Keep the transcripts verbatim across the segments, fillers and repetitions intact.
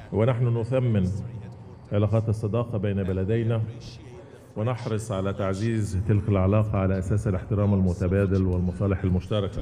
ونحن نثمن علاقات الصداقة بين بلدينا ونحرص على تعزيز تلك العلاقة على أساس الاحترام المتبادل والمصالح المشتركة.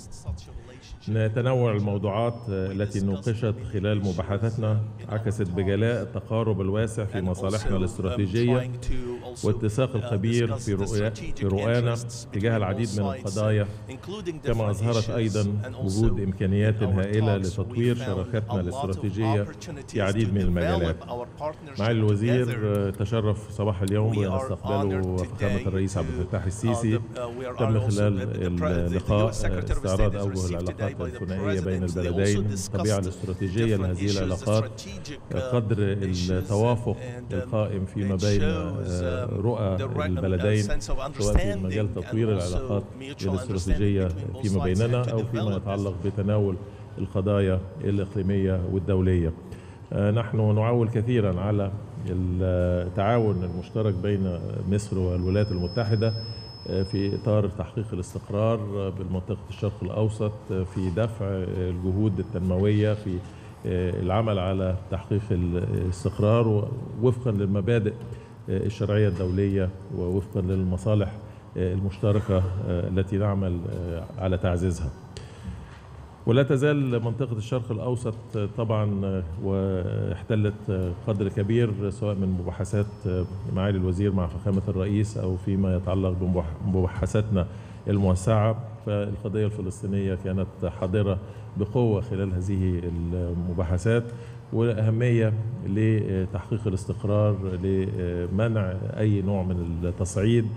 تنوع الموضوعات التي نوقشت خلال مباحثاتنا عكست بجلاء التقارب الواسع في مصالحنا الاستراتيجية واتساق الخبير في رؤيا في رؤانا تجاه العديد من القضايا، كما أظهرت أيضا وجود إمكانيات هائلة لتطوير شراكتنا الاستراتيجية في عديد من المجالات. معالي الوزير تشرف صباح اليوم بأن استقبله فخامة الرئيس عبد الفتاح السيسي. تم خلال اللقاء استعراض أوجه العلاقات الثنائية بين البلدين، الطبيعة الاستراتيجية لهذه العلاقات، قدر التوافق القائم فيما بين رؤى البلدين سواء في مجال تطوير العلاقات الاستراتيجية فيما بيننا أو فيما يتعلق بتناول القضايا الإقليمية والدولية. نحن نعول كثيرا على التعاون المشترك بين مصر والولايات المتحدة في إطار تحقيق الاستقرار بالمنطقة الشرق الأوسط، في دفع الجهود التنموية، في العمل على تحقيق الاستقرار وفقا للمبادئ الشرعية الدولية ووفقا للمصالح المشتركة التي نعمل على تعزيزها. ولا تزال منطقة الشرق الأوسط طبعا واحتلت قدر كبير سواء من مباحثات معالي الوزير مع فخامة الرئيس أو فيما يتعلق بمباحثاتنا الموسعة، فالقضية الفلسطينية كانت حاضرة بقوة خلال هذه المباحثات، والأهمية لتحقيق الاستقرار لمنع أي نوع من التصعيد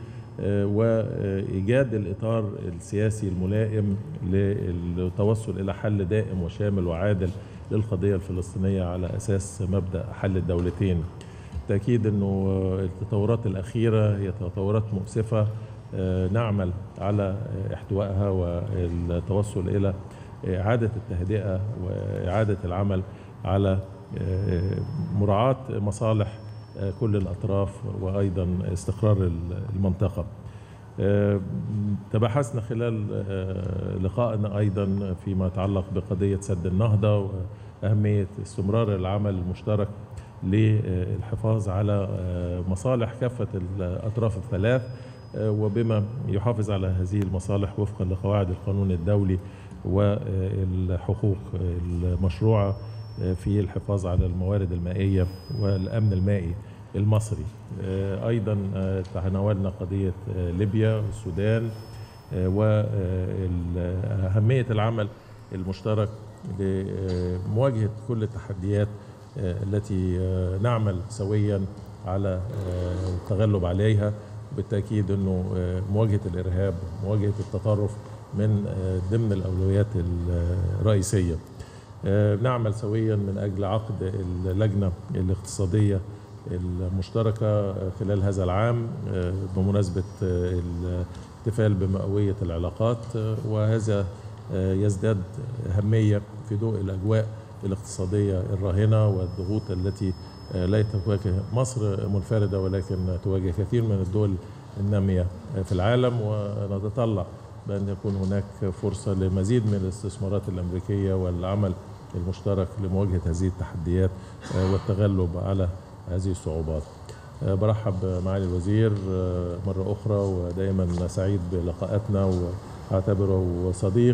وإيجاد الإطار السياسي الملائم للتوصل إلى حل دائم وشامل وعادل للقضية الفلسطينية على أساس مبدأ حل الدولتين. تأكيد أنه التطورات الأخيرة هي تطورات مؤسفة، نعمل على احتوائها والتوصل إلى إعادة التهدئة وإعادة العمل على مراعاة مصالح كل الأطراف وأيضا استقرار المنطقة. تباحثنا خلال لقائنا أيضا فيما يتعلق بقضية سد النهضة وأهمية استمرار العمل المشترك للحفاظ على مصالح كافة الأطراف الثلاث، وبما يحافظ على هذه المصالح وفقا لقواعد القانون الدولي والحقوق المشروعة في الحفاظ على الموارد المائية والأمن المائي المصري. أيضا تناولنا قضية ليبيا والسودان وأهمية العمل المشترك لمواجهة كل التحديات التي نعمل سويا على التغلب عليها. بالتأكيد أنه مواجهة الإرهاب ومواجهة التطرف من ضمن الأولويات الرئيسية. نعمل سويا من أجل عقد اللجنة الاقتصادية المشتركة خلال هذا العام بمناسبة الاحتفال بمئوية العلاقات، وهذا يزداد أهمية في ضوء الأجواء الاقتصادية الراهنة والضغوط التي لا تواجه مصر منفردة ولكن تواجه كثير من الدول النامية في العالم، ونتطلع بأن يكون هناك فرصة لمزيد من الاستثمارات الأمريكية والعمل المشترك لمواجهة هذه التحديات والتغلب على هذه الصعوبات. برحب معالي الوزير مرة أخرى ودائما سعيد بلقاءاتنا وأعتبره صديق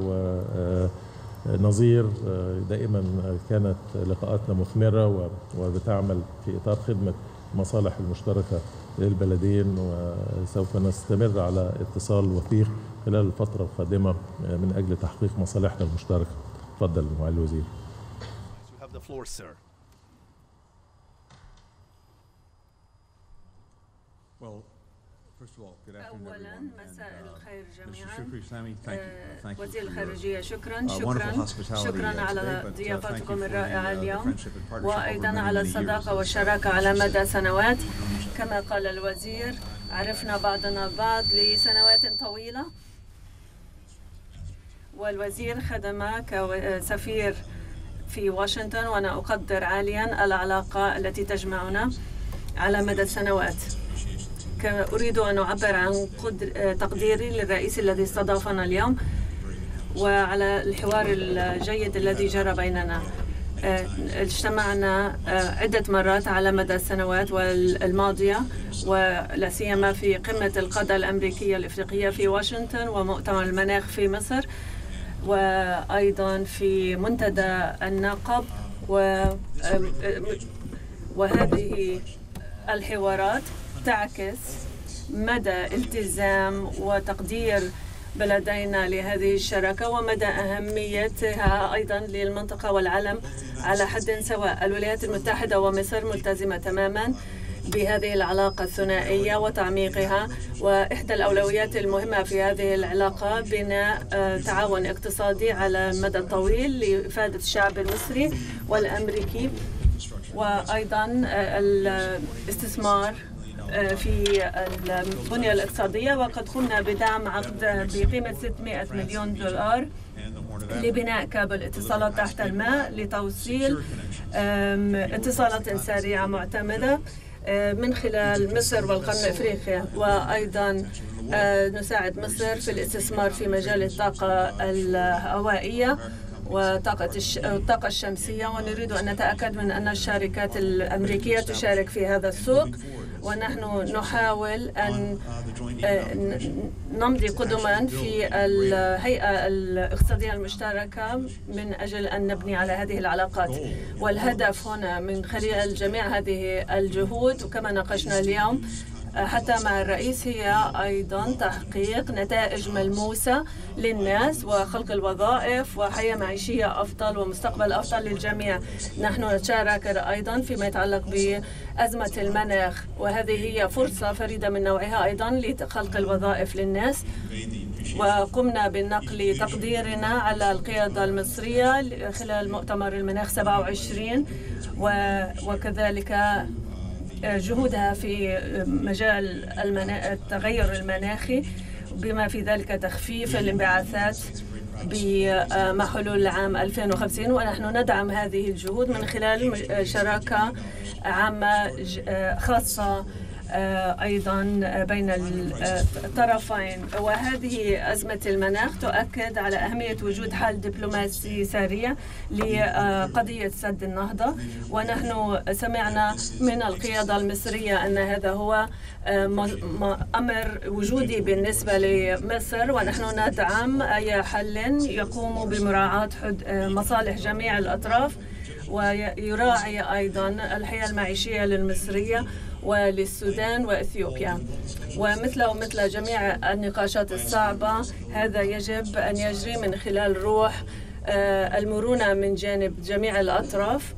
ونظير. دائما كانت لقاءاتنا مثمرة وبتعمل في إطار خدمة المصالح المشتركة للبلدين، وسوف نستمر على اتصال وثيق خلال الفترة القادمة من أجل تحقيق مصالحنا المشتركة. تفضل معالي الوزير. أولا مساء الخير جميعا. وزير الخارجية شكرا شكرا شكرا على ضيافتكم الرائعة اليوم، وأيضا على الصداقة والشراكة على مدى سنوات. كما قال الوزير عرفنا بعضنا البعض لسنوات طويلة، والوزير خدم كسفير في واشنطن، وأنا أقدر عاليا العلاقة التي تجمعنا على مدى السنوات. أريد أن أعبر عن تقديري للرئيس الذي استضافنا اليوم وعلى الحوار الجيد الذي جرى بيننا. اجتمعنا عدة مرات على مدى السنوات الماضية، ولا سيما في قمة القادة الأمريكية الإفريقية في واشنطن ومؤتمر المناخ في مصر، وأيضا في منتدى النقب. وهذه الحوارات تعكس مدى التزام وتقدير بلدينا لهذه الشراكة ومدى أهميتها أيضا للمنطقة والعالم على حد سواء. الولايات المتحدة ومصر ملتزمة تماما بهذه العلاقة الثنائية وتعميقها، وإحدى الأولويات المهمة في هذه العلاقة بناء تعاون اقتصادي على المدى الطويل لإفادة الشعب المصري والأمريكي، وأيضا الاستثمار في البنية الاقتصادية. وقد قمنا بدعم عقد بقيمة ستمائة مليون دولار لبناء كابل اتصالات تحت الماء لتوصيل اتصالات سريعة معتمدة من خلال مصر والقرن الأفريقي. وأيضا نساعد مصر في الاستثمار في مجال الطاقة الهوائية وطاقة الطاقة الشمسية، ونريد أن نتأكد من أن الشركات الأمريكية تشارك في هذا السوق، ونحن نحاول أن نمضي قدما في الهيئة الاقتصادية المشتركة من أجل أن نبني على هذه العلاقات. والهدف هنا من خلال جميع هذه الجهود، وكما ناقشنا اليوم حتى مع الرئيس، هي أيضا تحقيق نتائج ملموسة للناس وخلق الوظائف وحياة معيشية أفضل ومستقبل أفضل للجميع. نحن نتشارك أيضا فيما يتعلق بأزمة المناخ، وهذه هي فرصة فريدة من نوعها أيضا لخلق الوظائف للناس. وقمنا بنقل تقديرنا على القيادة المصرية خلال مؤتمر المناخ سبعة وعشرين، وكذلك جهودها في مجال التغير المناخي، بما في ذلك تخفيف الانبعاثات بحلول العام ألفين وخمسين. ونحن ندعم هذه الجهود من خلال شراكة عامة خاصة أيضا بين الطرفين. وهذه أزمة المناخ تؤكد على أهمية وجود حل دبلوماسي سريع لقضية سد النهضة، ونحن سمعنا من القيادة المصرية أن هذا هو أمر وجودي بالنسبة لمصر، ونحن ندعم أي حل يقوم بمراعاة مصالح جميع الأطراف ويراعي أيضا الحياة المعيشية للمصرية وللسودان وإثيوبيا. ومثل ومثل جميع النقاشات الصعبة، هذا يجب أن يجري من خلال روح المرونة من جانب جميع الأطراف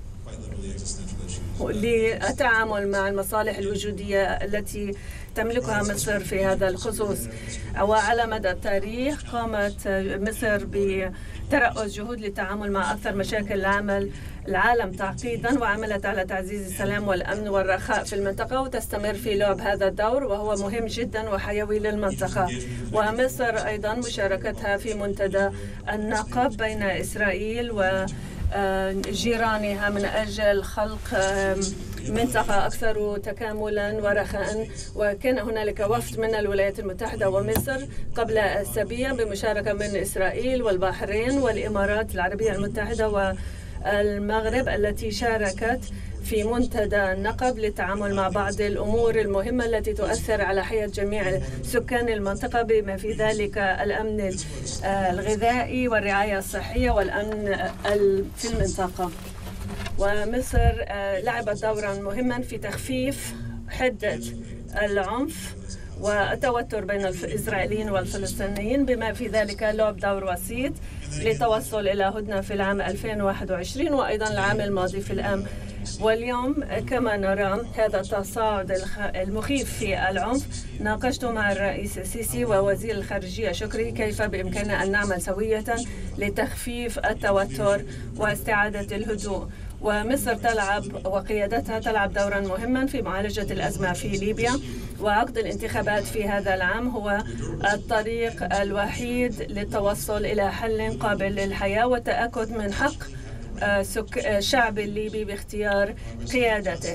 للتعامل مع المصالح الوجودية التي تملكها مصر في هذا الخصوص. وعلى مدى التاريخ قامت مصر بترأس جهود للتعامل مع أكثر مشاكل العمل العالم تعقيدا، وعملت على تعزيز السلام والأمن والرخاء في المنطقة، وتستمر في لعب هذا الدور وهو مهم جدا وحيوي للمنطقة. ومصر أيضا مشاركتها في منتدى النقب بين إسرائيل وجيرانها من أجل خلق منطقة أكثر تكاملا ورخاء. وكان هنالك وفد من الولايات المتحدة ومصر قبل أسابيع بمشاركة من إسرائيل والبحرين والإمارات العربية المتحدة والمغرب، التي شاركت في منتدى النقب للتعامل مع بعض الأمور المهمة التي تؤثر على حياة جميع سكان المنطقة، بما في ذلك الأمن الغذائي والرعاية الصحية والأمن في المنطقة. ومصر لعبت دورا مهما في تخفيف حدة العنف والتوتر بين الإسرائيليين والفلسطينيين، بما في ذلك لعب دور وسيط للتوصل إلى هدنة في العام ألفين وواحد وعشرين وأيضا العام الماضي في الأم. واليوم كما نرى هذا التصاعد المخيف في العنف، ناقشت مع الرئيس السيسي ووزير الخارجية شكري كيف بإمكاننا أن نعمل سوية لتخفيف التوتر واستعادة الهدوء. ومصر تلعب وقيادتها تلعب دورا مهما في معالجة الأزمة في ليبيا، وعقد الانتخابات في هذا العام هو الطريق الوحيد للتوصل إلى حل قابل للحياة والتأكد من حق الشعب الليبي باختيار قيادته.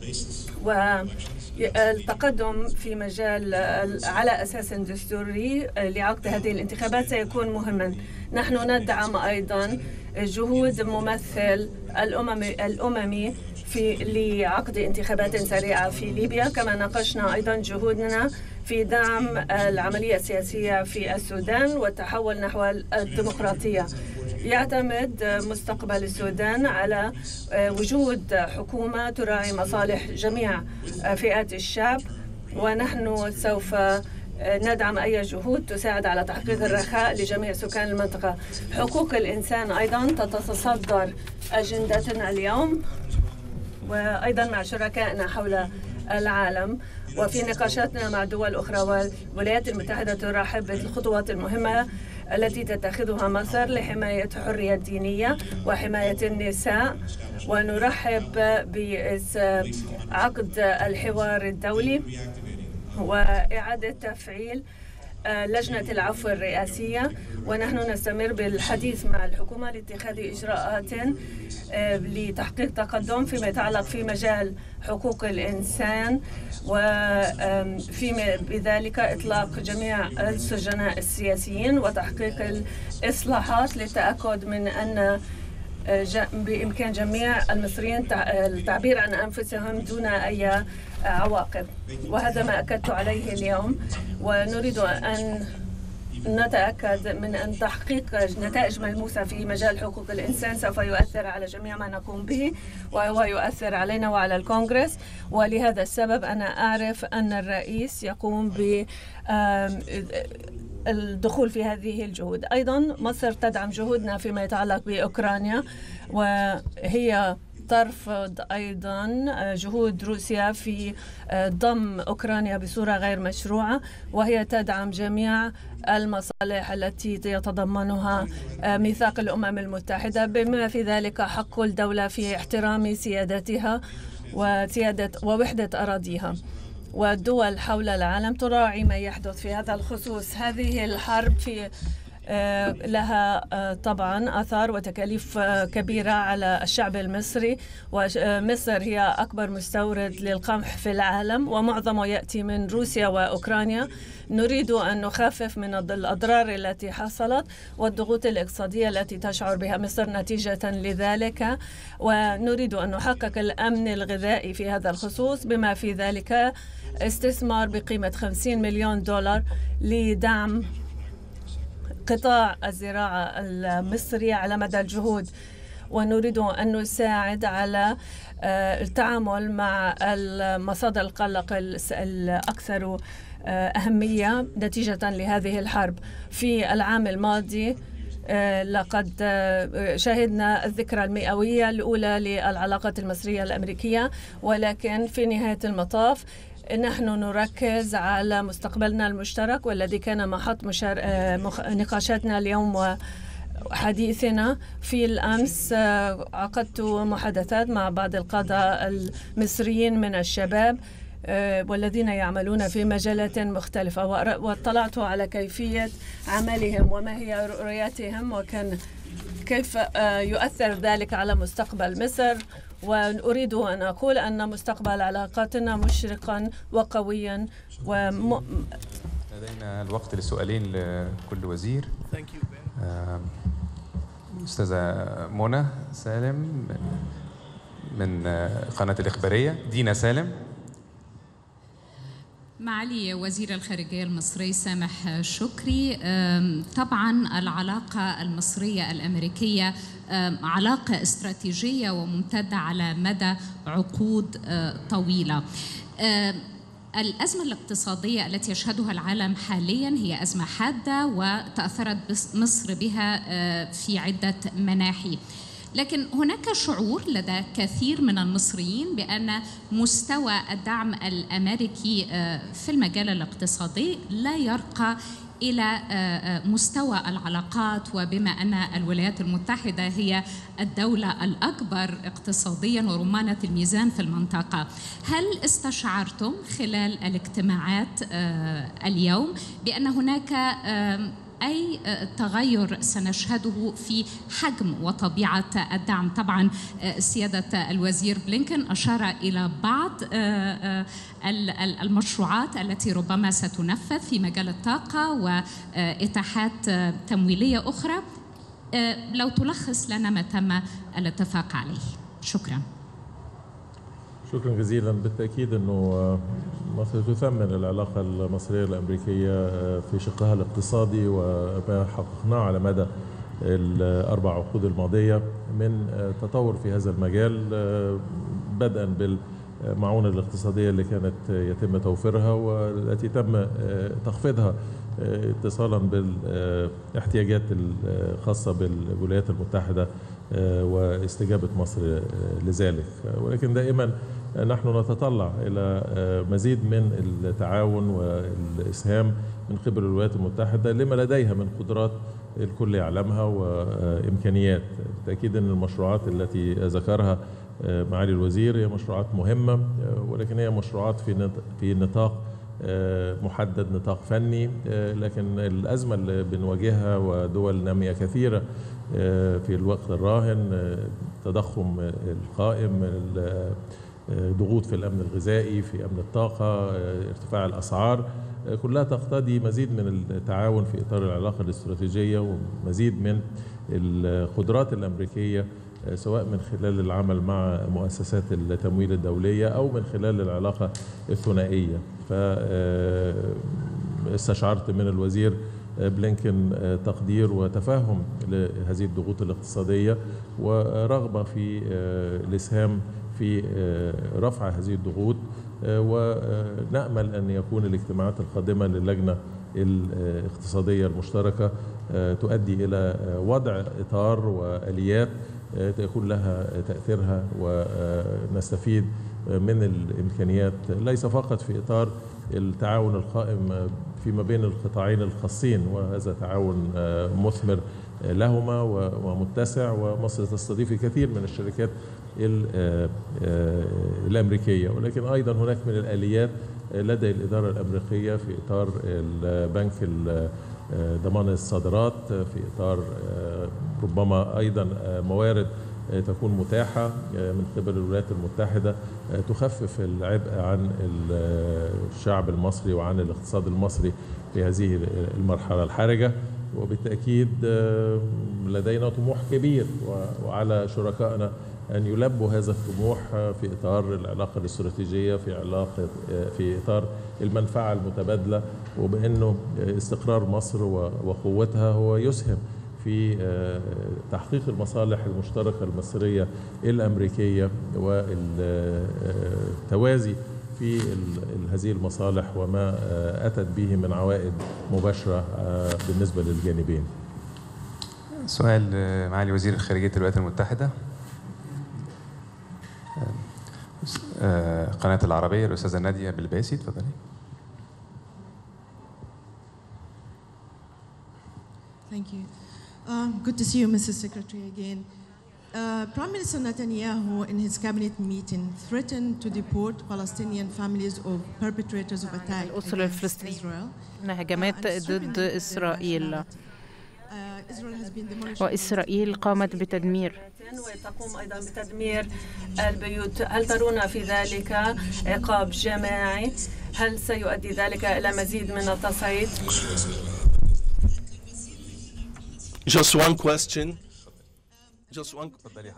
والتقدم في مجال على أساس دستوري لعقد هذه الانتخابات سيكون مهما. نحن ندعم أيضا جهود ممثل الأمم الأممي في لعقد انتخابات سريعة في ليبيا. كما ناقشنا أيضا جهودنا في دعم العملية السياسية في السودان والتحول نحو الديمقراطية. يعتمد مستقبل السودان على وجود حكومة تراعي مصالح جميع فئات الشعب، ونحن سوف ندعم أي جهود تساعد على تحقيق الرخاء لجميع سكان المنطقة. حقوق الإنسان أيضا تتصدر أجندتنا اليوم، وأيضا مع شركائنا حول العالم، وفي نقاشاتنا مع دول أخرى. والولايات المتحدة ترحب بالخطوات المهمة التي تتخذها مصر لحماية الحرية الدينية وحماية النساء، ونرحب بعقد الحوار الدولي وإعادة تفعيل لجنة العفو الرئاسية. ونحن نستمر بالحديث مع الحكومة لاتخاذ إجراءات لتحقيق تقدم فيما يتعلق في مجال حقوق الإنسان، وفي بذلك إطلاق جميع السجناء السياسيين وتحقيق الإصلاحات للتأكد من أن بإمكان جميع المصريين التعبير عن أنفسهم دون أي عواقب. وهذا ما أكدت عليه اليوم، ونريد أن نتأكد من أن تحقيق نتائج ملموسة في مجال حقوق الإنسان سوف يؤثر على جميع ما نقوم به، وهو يؤثر علينا وعلى الكونغرس. ولهذا السبب أنا أعرف أن الرئيس يقوم ب الدخول في هذه الجهود. أيضا مصر تدعم جهودنا فيما يتعلق بأوكرانيا، وهي ترفض أيضا جهود روسيا في ضم أوكرانيا بصورة غير مشروعة، وهي تدعم جميع المصالح التي يتضمنها ميثاق الأمم المتحدة، بما في ذلك حق الدولة في احترام سيادتها وسيادة ووحدة أراضيها. والدول حول العالم تراعي ما يحدث في هذا الخصوص. هذه الحرب في لها طبعا آثار وتكاليف كبيرة على الشعب المصري، ومصر هي أكبر مستورد للقمح في العالم ومعظمه يأتي من روسيا وأوكرانيا. نريد أن نخفف من الأضرار التي حصلت والضغوط الاقتصادية التي تشعر بها مصر نتيجة لذلك، ونريد أن نحقق الأمن الغذائي في هذا الخصوص، بما في ذلك استثمار بقيمة خمسين مليون دولار لدعم قطاع الزراعة المصرية على مدى الجهود. ونريد أن نساعد على التعامل مع المصادر القلق الأكثر أهمية نتيجة لهذه الحرب. في العام الماضي لقد شهدنا الذكرى المئوية الأولى للعلاقات المصرية الأمريكية، ولكن في نهاية المطاف نحن نركز على مستقبلنا المشترك، والذي كان محط مشار... نقاشاتنا اليوم وحديثنا. في الأمس عقدت محادثات مع بعض القادة المصريين من الشباب والذين يعملون في مجالات مختلفة، واطلعت على كيفية عملهم وما هي رؤيتهم وكان كيف يؤثر ذلك على مستقبل مصر. وأريد أن أقول أن مستقبل علاقاتنا مشرقا وقويا. وم... لدينا الوقت لسؤالين لكل وزير. أستاذة منى سالم من قناة الإخبارية. دينا سالم. معالي وزير الخارجية المصري سامح شكري، طبعا العلاقة المصرية الأمريكية علاقة استراتيجية وممتدة على مدى عقود طويلة. الأزمة الاقتصادية التي يشهدها العالم حاليا هي أزمة حادة وتأثرت مصر بها في عدة مناحي، لكن هناك شعور لدى كثير من المصريين بأن مستوى الدعم الأمريكي في المجال الاقتصادي لا يرقى إلى مستوى العلاقات، وبما أن الولايات المتحدة هي الدولة الأكبر اقتصاديا ورمانة الميزان في المنطقة، هل استشعرتم خلال الاجتماعات اليوم بأن هناك أي تغير سنشهده في حجم وطبيعة الدعم؟ طبعا سيادة الوزير بلينكن أشار إلى بعض المشروعات التي ربما ستنفذ في مجال الطاقة وإتاحات تمويلية أخرى. لو تلخص لنا ما تم الاتفاق عليه. شكرا. شكرا جزيلا. بالتأكيد أنه مصر تثمن العلاقة المصرية الأمريكية في شقها الاقتصادي وما حققناه على مدى الأربع عقود الماضية من تطور في هذا المجال، بدءا بالمعونة الاقتصادية اللي كانت يتم توفيرها والتي تم تخفيضها اتصالا بالاحتياجات الخاصة بالولايات المتحدة واستجابة مصر لذلك. ولكن دائما نحن نتطلع إلى مزيد من التعاون والإسهام من قبل الولايات المتحدة لما لديها من قدرات الكل يعلمها وإمكانيات. بالتأكيد أن المشروعات التي ذكرها معالي الوزير هي مشروعات مهمة، ولكن هي مشروعات في في نطاق محدد، نطاق فني. لكن الأزمة اللي بنواجهها ودول نامية كثيرة في الوقت الراهن، التضخم القائم، ضغوط في الأمن الغذائي، في أمن الطاقة، ارتفاع الأسعار، كلها تقتضي مزيد من التعاون في إطار العلاقة الاستراتيجية ومزيد من القدرات الأمريكية، سواء من خلال العمل مع مؤسسات التمويل الدولية أو من خلال العلاقة الثنائية. فاستشعرت من الوزير بلينكن تقدير وتفهم لهذه الضغوط الاقتصادية ورغبة في الإسهام في رفع هذه الضغوط، ونأمل أن يكون الاجتماعات القادمة للجنة الاقتصادية المشتركة تؤدي إلى وضع إطار وآليات تكون لها تأثيرها ونستفيد من الإمكانيات، ليس فقط في إطار التعاون القائم فيما بين القطاعين الخاصين، وهذا تعاون مثمر لهما ومتسع، ومصر تستضيف الكثير من الشركات الأمريكية، ولكن أيضا هناك من الآليات لدى الإدارة الأمريكية في إطار البنك ضمان الصادرات، في إطار ربما أيضا موارد تكون متاحة من قبل الولايات المتحدة تخفف العبء عن الشعب المصري وعن الاقتصاد المصري في هذه المرحلة الحرجة. وبالتأكيد لدينا طموح كبير وعلى شركائنا أن يلبوا هذا الطموح في إطار العلاقة الاستراتيجية، في علاقة في إطار المنفعة المتبادلة، وبأنه استقرار مصر وقوتها هو يسهم في تحقيق المصالح المشتركة المصرية الأمريكية والتوازي في هذه المصالح وما أتت به من عوائد مباشرة بالنسبة للجانبين. سؤال معالي وزير خارجية الولايات المتحدة، قناة العربية، الأستاذة نادية بالباسي، تفضلي. Thank you. Uh, good to see you, Missus Secretary, again. Uh, Prime Minister Netanyahu, in his cabinet meeting, threatened to deport Palestinian families of perpetrators of attack against Israel. هجمات ضد إسرائيل، وإسرائيل قامت بتدمير وتقوم أيضا بتدمير البيوت. هل ترون في ذلك عقاب جماعي؟ هل سيؤدي ذلك إلى مزيد من التصعيد؟ Just one question. Just one.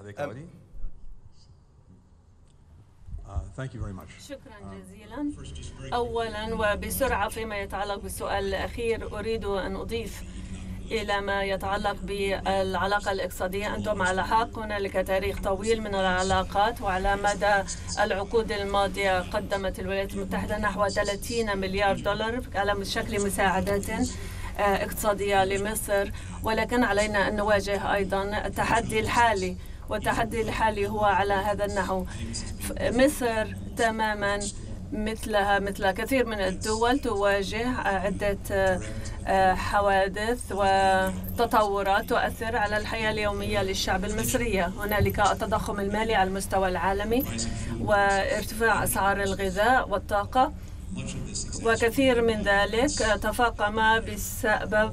Thank you very much. شكرا جزيلا. أولا وبسرعة فيما يتعلق بالسؤال الأخير، أريد أن أضيف إلى ما يتعلق بالعلاقة الاقتصادية. أنتم على حق، هنالك تاريخ طويل من العلاقات، وعلى مدى العقود الماضية قدمت الولايات المتحدة نحو ثلاثين مليار دولار على شكل مساعدات اقتصادية لمصر، ولكن علينا أن نواجه أيضا التحدي الحالي، والتحدي الحالي هو على هذا النحو. مصر تماما مثلها مثل كثير من الدول تواجه عدة حوادث وتطورات تؤثر على الحياة اليومية للشعب المصري. هنالك التضخم المالي على المستوى العالمي وارتفاع أسعار الغذاء والطاقة، وكثير من ذلك تفاقم بسبب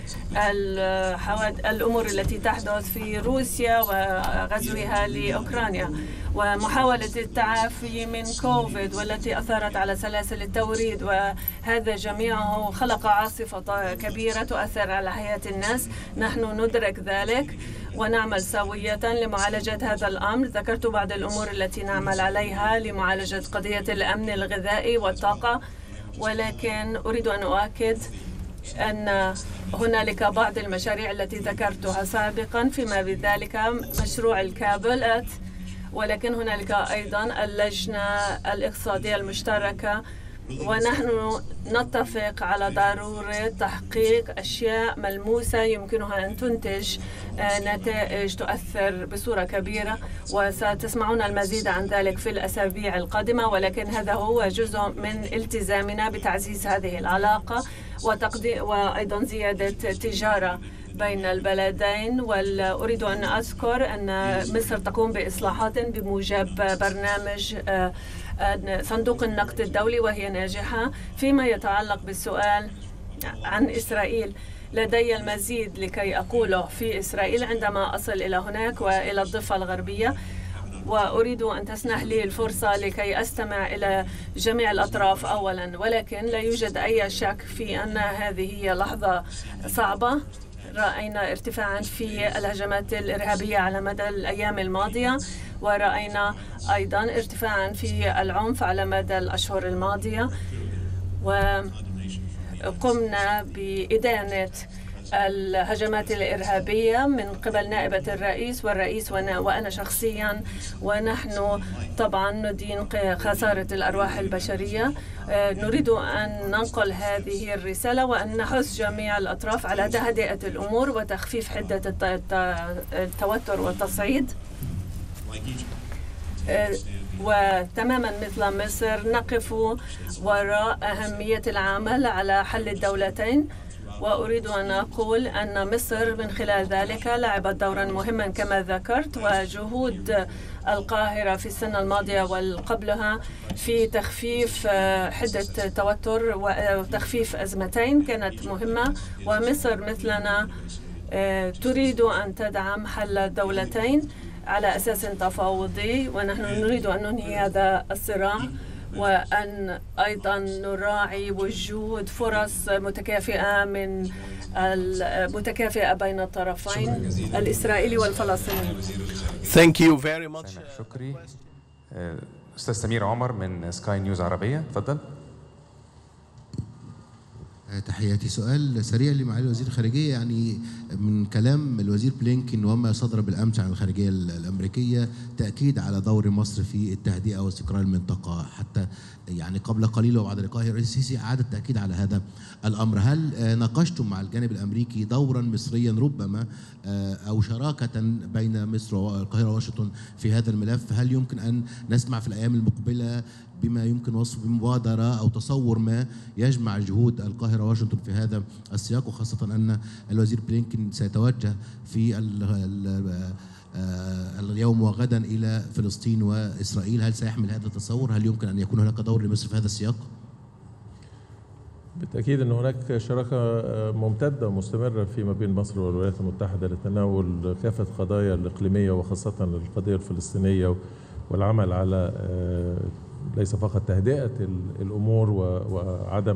الأمور التي تحدث في روسيا وغزوها لأوكرانيا ومحاولة التعافي من كوفيد والتي أثرت على سلاسل التوريد، وهذا جميعه خلق عاصفة كبيرة تؤثر على حياة الناس. نحن ندرك ذلك ونعمل سوية لمعالجة هذا الأمر. ذكرت بعض الأمور التي نعمل عليها لمعالجة قضية الأمن الغذائي والطاقة، ولكن أريد أن أؤكد أن هنالك بعض المشاريع التي ذكرتها سابقا، فيما بذلك مشروع الكابلات، ولكن هنالك أيضا اللجنة الاقتصادية المشتركة، ونحن نتفق على ضرورة تحقيق أشياء ملموسة يمكنها أن تنتج نتائج تؤثر بصورة كبيرة، وستسمعون المزيد عن ذلك في الأسابيع القادمة. ولكن هذا هو جزء من التزامنا بتعزيز هذه العلاقة وتقديم وأيضا زيادة التجارة بين البلدين. وأريد أن أذكر أن مصر تقوم بإصلاحات بموجب برنامج صندوق النقد الدولي وهي ناجحة. فيما يتعلق بالسؤال عن إسرائيل، لدي المزيد لكي أقوله في إسرائيل عندما أصل إلى هناك وإلى الضفة الغربية، وأريد أن تسنح لي الفرصة لكي أستمع إلى جميع الأطراف أولا. ولكن لا يوجد أي شك في أن هذه هي لحظة صعبة. رأينا ارتفاعا في الهجمات الإرهابية على مدى الأيام الماضية، ورأينا أيضا ارتفاعا في العنف على مدى الأشهر الماضية، وقمنا بإدانة الهجمات الإرهابية من قبل نائبة الرئيس والرئيس وأنا شخصيا، ونحن طبعا ندين خسارة الأرواح البشرية. نريد أن ننقل هذه الرسالة وأن نحث جميع الأطراف على تهدئة الأمور وتخفيف حدة التوتر والتصعيد. وتماما مثل مصر نقف وراء أهمية العمل على حل الدولتين، وأريد أن أقول أن مصر من خلال ذلك لعبت دورا مهما كما ذكرت، وجهود القاهرة في السنة الماضية وقبلها في تخفيف حدة التوتر وتخفيف أزمتين كانت مهمة. ومصر مثلنا تريد أن تدعم حل الدولتين على أساس تفاوضي، ونحن نريد أن ننهي هذا الصراع وأن أيضا نراعي وجود فرص متكافئة من المتكافئة بين الطرفين الإسرائيلي والفلسطيني. Thank you very much. شكري. أستاذ سمير عمر من سكاي نيوز عربية، تفضل. تحياتي. سؤال سريع لمعالي وزير الخارجية، يعني من كلام الوزير بلينكن وما صدر بالأمس عن الخارجية الأمريكية تأكيد على دور مصر في التهدئة واستقرار المنطقة، حتى يعني قبل قليل وبعد لقائه الرئيس السيسي أعاد التأكيد على هذا الأمر. هل ناقشتم مع الجانب الأمريكي دورا مصريا ربما أو شراكة بين مصر والقاهرة وواشنطن في هذا الملف؟ هل يمكن أن نسمع في الأيام المقبلة بما يمكن وصفه بمبادرة أو تصور ما يجمع جهود القاهرة وواشنطن في هذا السياق، وخاصة أن الوزير بلينكن سيتوجه في ال ال اليوم وغدا إلى فلسطين وإسرائيل؟ هل سيحمل هذا التصور؟ هل يمكن أن يكون هناك دور لمصر في هذا السياق؟ بالتأكيد أن هناك شراكة ممتدة ومستمرة فيما بين مصر والولايات المتحدة لتناول كافة القضايا الإقليمية وخاصة القضية الفلسطينية، والعمل على ليس فقط تهدئة الأمور وعدم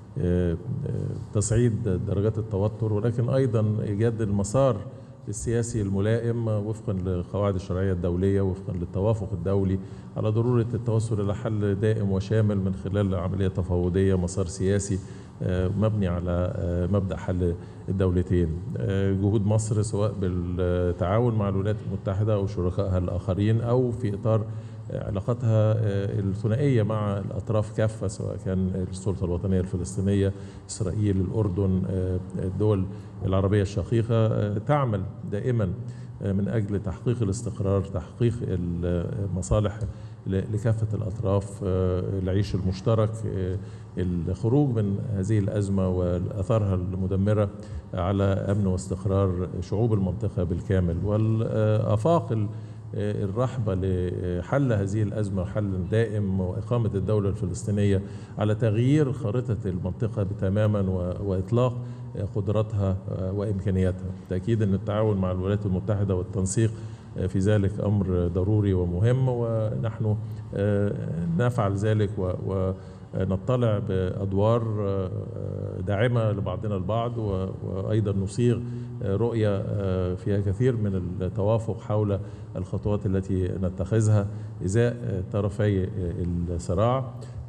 تصعيد درجات التوتر، ولكن أيضا إيجاد المسار السياسي الملائم وفقا لقواعد الشرعية الدولية، وفقا للتوافق الدولي على ضرورة التوصل إلى حل دائم وشامل من خلال عملية تفاوضية، مسار سياسي مبني على مبدأ حل الدولتين. جهود مصر سواء بالتعاون مع الولايات المتحدة أو شركائها الآخرين أو في إطار علاقاتها الثنائية مع الأطراف كافة، سواء كان السلطة الوطنية الفلسطينية، إسرائيل، الأردن، الدول العربية الشقيقة، تعمل دائما من أجل تحقيق الاستقرار، تحقيق المصالح لكافة الأطراف، العيش المشترك، الخروج من هذه الأزمة وأثارها المدمرة على أمن واستقرار شعوب المنطقة بالكامل. والآفاق الرحبة لحل هذه الأزمة وحل دائم وإقامة الدولة الفلسطينية على تغيير خارطة المنطقة تماما وإطلاق قدراتها وإمكانياتها. تأكيد أن التعاون مع الولايات المتحدة والتنسيق في ذلك أمر ضروري ومهم، ونحن نفعل ذلك ونطلع بأدوار داعمة لبعضنا البعض، وأيضا نصيغ رؤية فيها كثير من التوافق حول الخطوات التي نتخذها إزاء طرفي الصراع،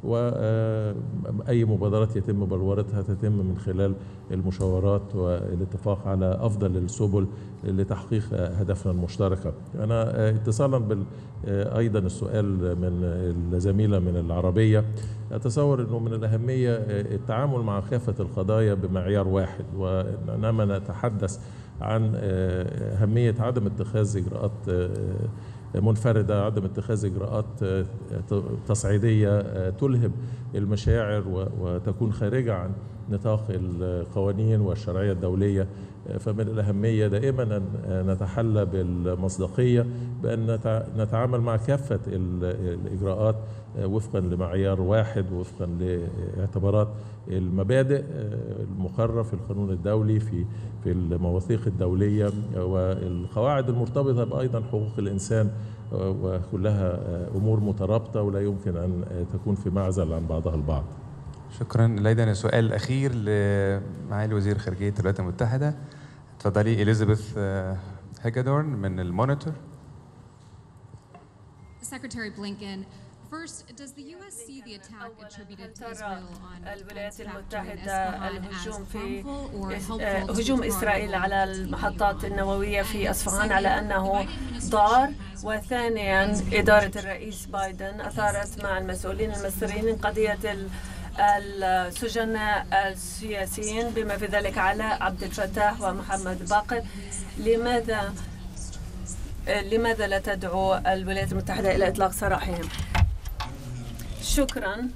وأي مبادرات يتم بلورتها تتم من خلال المشاورات والاتفاق على أفضل السبل لتحقيق هدفنا المشتركة. أنا اتصالا بال أيضا السؤال من الزميلة من العربية، أتصور أنه من الأهمية التعامل مع كافة القضايا بمعيار واحد، وإنما نتحدث عن أهمية عدم اتخاذ إجراءات منفردة، عدم اتخاذ إجراءات تصعيدية تلهب المشاعر وتكون خارجة عن نطاق القوانين والشرعية الدولية. فمن الأهمية دائما أن نتحلى بالمصداقية، بأن نتعامل مع كافة الإجراءات وفقا لمعيار واحد ووفقا لاعتبارات المبادئ المقررة في القانون الدولي، في في المواثيق الدولية والقواعد المرتبطة بأيضا حقوق الإنسان، وكلها أمور مترابطة ولا يمكن أن تكون في معزل عن بعضها البعض. شكرا. لدينا السؤال الأخير لمعالي وزير خارجية الولايات المتحدة. تفضلي إليزابيث هاجادورن من المونيتور. Secretary Blinken, first, does the U S see the attack attributed to Israel on الولايات المتحدة الهجوم في هجوم إسرائيل على المحطات النووية في أصفهان على أنه ضار؟ وثانيا، إدارة الرئيس بايدن أثارت مع المسؤولين المصريين قضية السجناء السياسيين بما في ذلك علاء عبد الفتاح ومحمد باقر. لماذا لماذا لا تدعو الولايات المتحدة إلى إطلاق سراحهم؟ شكرا.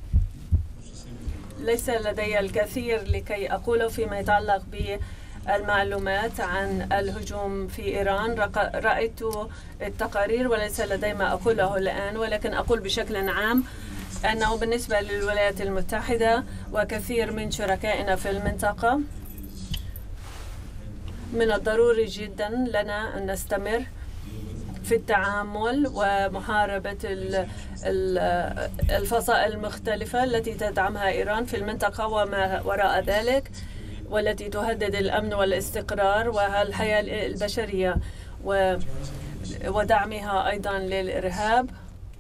ليس لدي الكثير لكي أقوله فيما يتعلق بالمعلومات عن الهجوم في إيران. رأيت التقارير وليس لدي ما أقوله الآن، ولكن أقول بشكل عام أنه بالنسبة للولايات المتحدة وكثير من شركائنا في المنطقة، من الضروري جدا لنا أن نستمر في التعامل ومحاربة الفصائل المختلفة التي تدعمها إيران في المنطقة وما وراء ذلك، والتي تهدد الأمن والاستقرار والحياة البشرية، ودعمها أيضا للإرهاب،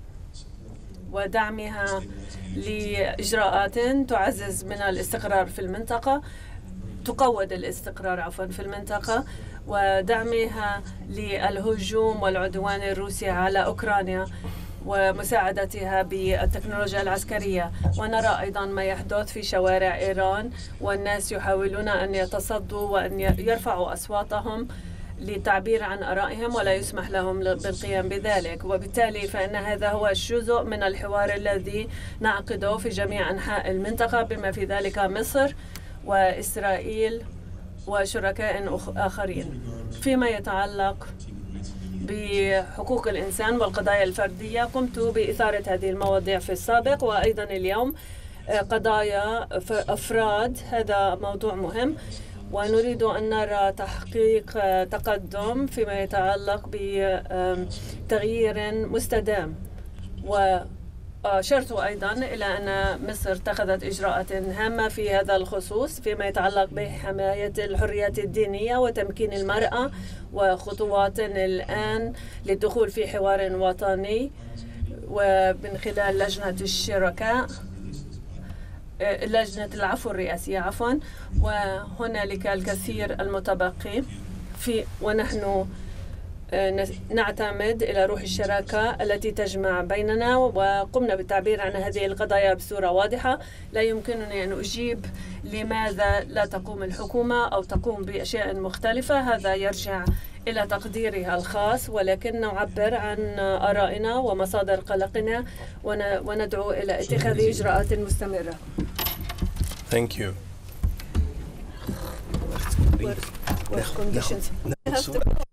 ودعمها لإجراءات تعزز من الاستقرار في المنطقة، تقوض الاستقرار عفوا في المنطقة، ودعمها للهجوم والعدوان الروسي على أوكرانيا ومساعدتها بالتكنولوجيا العسكرية. ونرى أيضا ما يحدث في شوارع إيران، والناس يحاولون أن يتصدوا وأن يرفعوا أصواتهم للتعبير عن آرائهم، ولا يسمح لهم بالقيام بذلك. وبالتالي فإن هذا هو جزء من الحوار الذي نعقده في جميع أنحاء المنطقة بما في ذلك مصر وإسرائيل وشركاء آخرين. فيما يتعلق بحقوق الإنسان والقضايا الفردية، قمت بإثارة هذه المواضيع في السابق وأيضا اليوم. قضايا أفراد هذا موضوع مهم، ونريد أن نرى تحقيق تقدم فيما يتعلق بتغيير مستدام. وأشرت أيضا إلى أن مصر اتخذت إجراءات هامة في هذا الخصوص فيما يتعلق بحماية الحريات الدينية وتمكين المرأة، وخطوات الآن للدخول في حوار وطني ومن خلال لجنة الشركاء لجنة العفو الرئاسية عفوا وهنالك الكثير المتبقي في ونحن نعتمد إلى روح الشراكة التي تجمع بيننا، وقمنا بالتعبير عن هذه القضايا بصورة واضحة. لا يمكنني أن أجيب لماذا لا تقوم الحكومة أو تقوم بأشياء مختلفة، هذا يرجع إلى تقديرها الخاص، ولكن نعبر عن آرائنا ومصادر قلقنا وندعو إلى اتخاذ إجراءات مستمرة. Thank you. Work conditions.